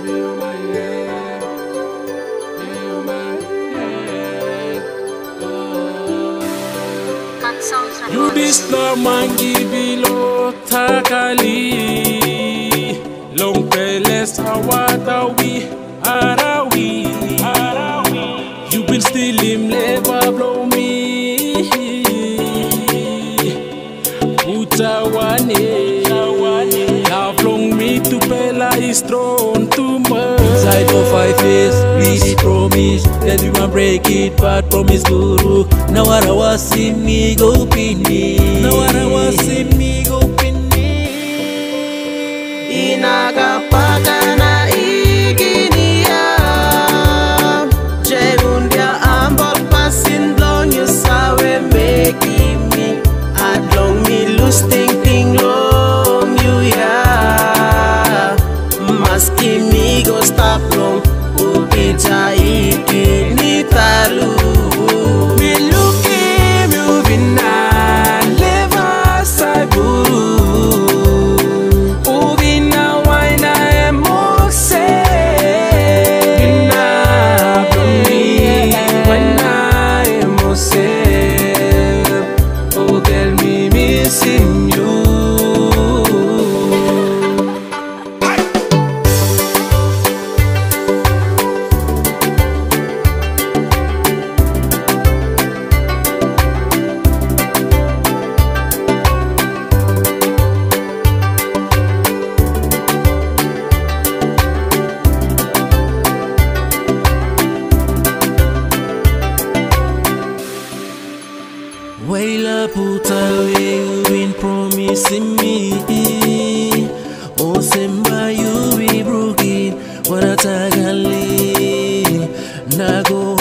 You disturb mangi bilo takali long peles hawatawi arawi you been still him never blow me utawane have long me to pela is thrown too much. Inside of 5 years, we did promise that we won't break it, but promise guru. Now what I was see me go pini. Now what I was see me go pini. Inagapagana iginia Jerundia ambol pasin blon you sawe making me adlong me lose ting long you ya maski me go stop long upija ikini talu me looking moving na leva saiburu missing you. Waila puta you been promising me. Oh Simba you be broken. What a tagali. Nago